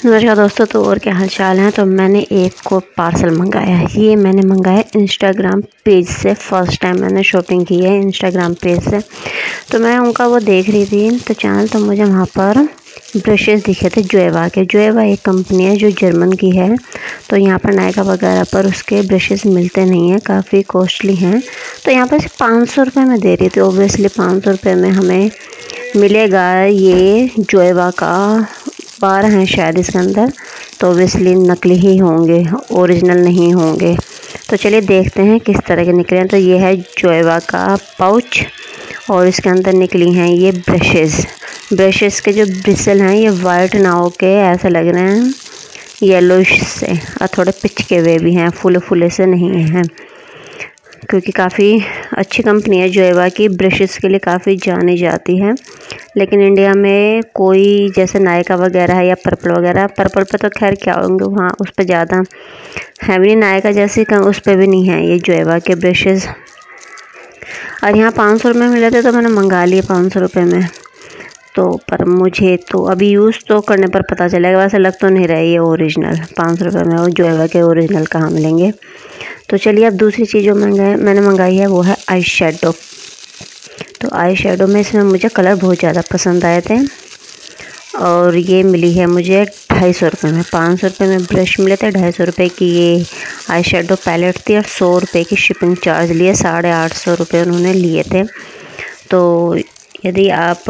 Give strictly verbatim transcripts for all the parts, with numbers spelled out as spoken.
नमस्कार दोस्तों, तो और क्या हाल चाल है। तो मैंने एक को पार्सल मंगाया है। ये मैंने मंगाया इंस्टाग्राम पेज से। फ़र्स्ट टाइम मैंने शॉपिंग की है इंस्टाग्राम पेज से। तो मैं उनका वो देख रही थी तो चैनल, तो मुझे वहाँ पर ब्रशेज़ दिखे थे जोएवा के। जोएवा एक कंपनी है जो जर्मन की है। तो यहाँ पर नायका वगैरह पर उसके ब्रशेज़ मिलते नहीं हैं, काफ़ी कॉस्टली हैं। तो यहाँ पर पाँच सौ रुपये में दे रही थी। ओबियसली पाँच सौ रुपये में हमें मिलेगा ये जोएवा का। बारह हैं शायद इसके अंदर, तो ओबियसली नकली ही होंगे, ओरिजिनल नहीं होंगे। तो चलिए देखते हैं किस तरह के निकले हैं। तो ये है जोएवा का पाउच और इसके अंदर निकली हैं ये ब्रशेज़। ब्रशेज़ के जो ब्रिसल हैं ये वाइट ना हो के ऐसे लग रहे हैं येलोइश से, और थोड़े पिचके हुए भी हैं, फुले फुले से नहीं हैं। क्योंकि काफ़ी अच्छी कंपनी है जोएवा की, ब्रशेज़ के लिए काफ़ी जानी जाती है। लेकिन इंडिया में कोई जैसे नायका वगैरह है या पर्पल वगैरह, पर्पल पे तो खैर क्या होंगे वहाँ, उस पर ज़्यादा है भी नहीं। नायका जैसे कम उस पर भी नहीं है ये जोएवा के ब्रशेज़। और यहाँ पाँच सौ रुपये मिले थे तो मैंने मंगा लिए पाँच सौ रुपये में। तो पर मुझे तो अभी यूज़ तो करने पर पता चलेगा। वैसे लग तो नहीं रहा है ये ओरिजिनल पाँच सौ रुपये में, और जोएवा के ओरिजिनल कहाँ मिलेंगे। तो चलिए अब दूसरी चीज़ जो मंगाए मैंने मंगाई है वो है आई शेडो। तो आई शेडो में इसमें मुझे कलर बहुत ज़्यादा पसंद आए थे, और ये मिली है मुझे ढाई सौ रुपये में। पाँच सौ रुपये में ब्रश मिले थे, ढाई सौ रुपये की ये आई शेडो पैलेट थी, और सौ रुपये की शिपिंग चार्ज लिए, साढ़े आठ सौ रुपये उन्होंने लिए थे। तो यदि आप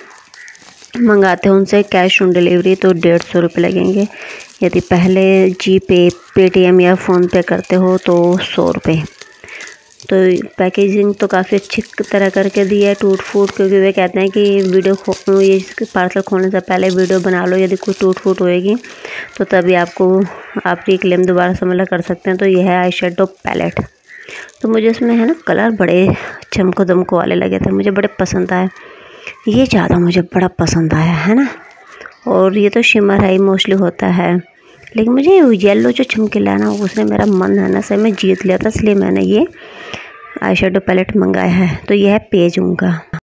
मंगाते हो उनसे कैश ऑन डिलीवरी तो डेढ़ सौ रुपये लगेंगे। यदि पहले जी पे, पेटीएम या फ़ोन पे करते हो तो सौ रुपये। तो पैकेजिंग तो काफ़ी अच्छी तरह करके दी है, टूट फूट, क्योंकि वे कहते हैं कि वीडियो खो ये पार्सल खोलने से पहले वीडियो बना लो, यदि कोई टूट फूट होएगी तो तभी आपको आपकी क्लेम दोबारा से मतलब कर सकते हैं। तो यह है आई शेडो पैलेट। तो मुझे इसमें है ना कलर बड़े चमको दमको वाले लगे थे, मुझे बड़े पसंद आए। ये ज़्यादा मुझे बड़ा पसंद आया है ना। और ये तो शिमर है, मोस्टली होता है, लेकिन मुझे येलो जो चमकीला है ना उसने मेरा मन है ना सही में जीत लिया था, इसलिए मैंने ये आई शेडो पैलेट मंगाया है। तो ये है पेज उनका।